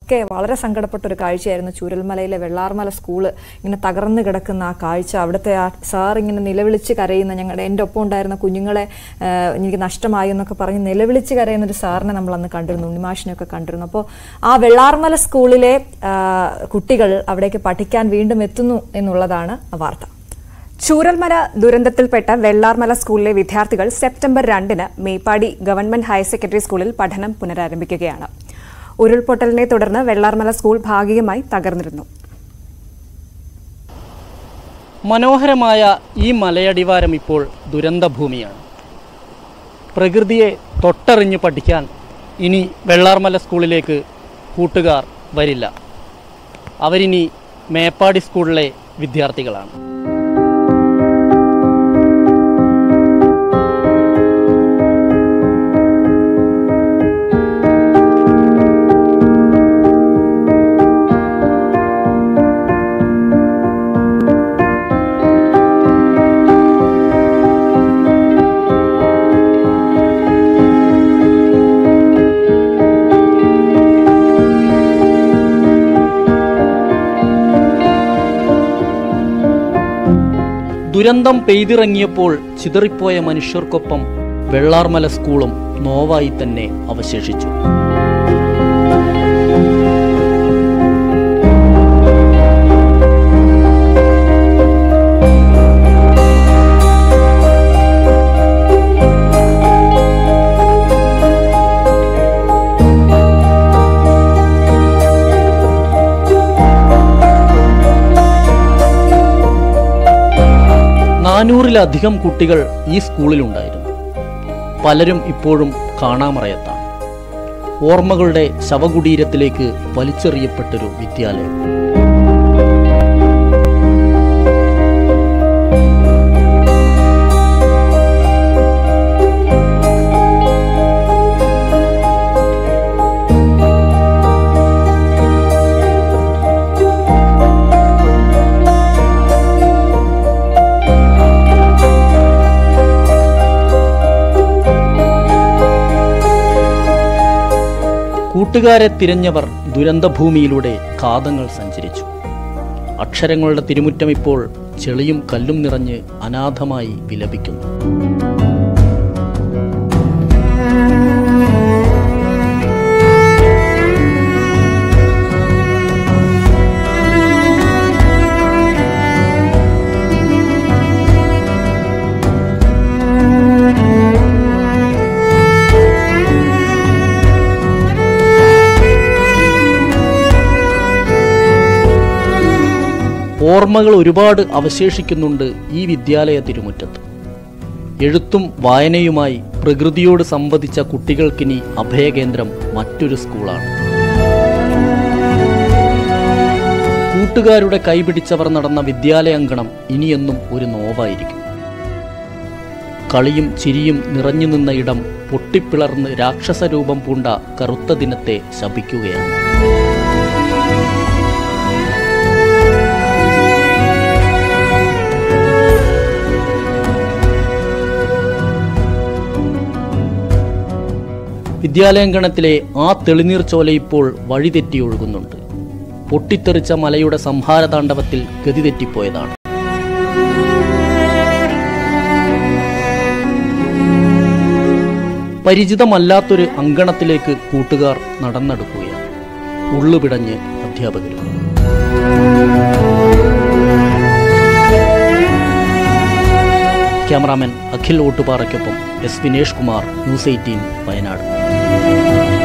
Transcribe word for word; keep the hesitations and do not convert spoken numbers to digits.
ഒക്കെ വളരെ സങ്കടപ്പെട്ട ഒരു കാഴ്ചയായിരുന്നു ചൂരൽമലയിലെ വെള്ളാർമല സ്കൂള് ഇങ്ങനെ തകർന്നു കിടക്കുന്ന ആ കാഴ്ച. അവിടുത്തെ ആ സാർ ഇങ്ങനെ നിലവിളിച്ച് കരയുന്ന, ഞങ്ങളുടെ എൻ്റെ ഒപ്പം ഉണ്ടായിരുന്ന കുഞ്ഞുങ്ങളെ എനിക്ക് നഷ്ടമായി എന്നൊക്കെ പറഞ്ഞ് നിലവിളിച്ച് കരയുന്ന ഒരു സാറിനെ നമ്മൾ അന്ന് കണ്ടിരുന്നു, ഉണ്ണിമാഷിനെയൊക്കെ കണ്ടിരുന്നു. അപ്പോൾ ആ വെള്ളാർമല സ്കൂളിലെ കുട്ടികൾ അവിടേക്ക് പഠിക്കാൻ വീണ്ടും എത്തുന്നു എന്നുള്ളതാണ് വാർത്ത. ചൂരൽമല ദുരന്തത്തിൽപ്പെട്ട വെള്ളാർമല സ്കൂളിലെ വിദ്യാർത്ഥികൾ സെപ്റ്റംബർ രണ്ടിന് മേപ്പാടി ഗവൺമെന്റ് ഹയർ സെക്കൻഡറി സ്കൂളിൽ പഠനം പുനരാരംഭിക്കുകയാണ്. ഉരുൾപൊട്ടലിനെ തുടർന്ന് വെള്ളാർമല സ്കൂൾ ഭാഗികമായി തകർന്നിരുന്നു. മനോഹരമായ ഈ മലയടിവാരം ഇപ്പോൾ ദുരന്തഭൂമിയാണ്. പ്രകൃതിയെ തൊട്ടറിഞ്ഞ് പഠിക്കാൻ ഇനി വെള്ളാർമല സ്കൂളിലേക്ക് കൂട്ടുകാർ വരില്ല. അവരിനി മേപ്പാടി സ്കൂളിലെ വിദ്യാർത്ഥികളാണ്. ദുരന്തം പെയ്തിറങ്ങിയപ്പോൾ ചിതറിപ്പോയ മനുഷ്യർക്കൊപ്പം വെള്ളാർമല സ്കൂളും നോവായി തന്നെ അവശേഷിച്ചു. നാനൂറിലധികം കുട്ടികൾ ഈ സ്കൂളിലുണ്ടായിരുന്നു. പലരും ഇപ്പോഴും കാണാമറയത്താണ്. ഓർമ്മകളുടെ ശവകുടീരത്തിലേക്ക് വലിച്ചെറിയപ്പെട്ടൊരു വിദ്യാലയം. കൂട്ടുകാരെ തിരഞ്ഞവർ ദുരന്തഭൂമിയിലൂടെ കാതങ്ങൾ സഞ്ചരിച്ചു. അക്ഷരങ്ങളുടെ തിരുമുറ്റം ഇപ്പോൾ ചെളിയും കല്ലും നിറഞ്ഞ് അനാഥമായി വിലപിക്കുന്നു. ഓർമ്മകൾ ഒരുപാട് അവശേഷിക്കുന്നുണ്ട് ഈ വിദ്യാലയ തിരുമുറ്റത്ത്. എഴുത്തും വായനയുമായി പ്രകൃതിയോട് സംവദിച്ച കുട്ടികൾക്കിനി അഭയകേന്ദ്രം മറ്റൊരു സ്കൂളാണ്. കൂട്ടുകാരുടെ കൈപിടിച്ചവർ നടന്ന വിദ്യാലയാങ്കണം ഇനിയെന്നും ഒരു നോവായിരിക്കും. കളിയും ചിരിയും നിറഞ്ഞു നിന്ന ഇടം പൊട്ടിപ്പിളർന്ന് രാക്ഷസരൂപം പൂണ്ട കറുത്ത ദിനത്തെ ശപിക്കുകയാണ്. വിദ്യാലയാങ്കണത്തിലെ ആ തെളിനീർ ചോല ഇപ്പോൾ വഴിതെറ്റി ഒഴുകുന്നുണ്ട്. പൊട്ടിത്തെറിച്ച മലയുടെ സംഹാരതാണ്ഡവത്തിൽ ഗതിതെറ്റിപ്പോയതാണ്. പരിചിതമല്ലാത്തൊരു അങ്കണത്തിലേക്ക് കൂട്ടുകാർ നടന്നെടുക്കുകയാണ്. ഉള്ളുപിടഞ്ഞ് അധ്യാപകരും. ക്യാമറാമാൻ അഖിൽ ഓട്ടുപാറയ്ക്കൊപ്പം S Vinesh Kumar, news eighteen, Wayanad.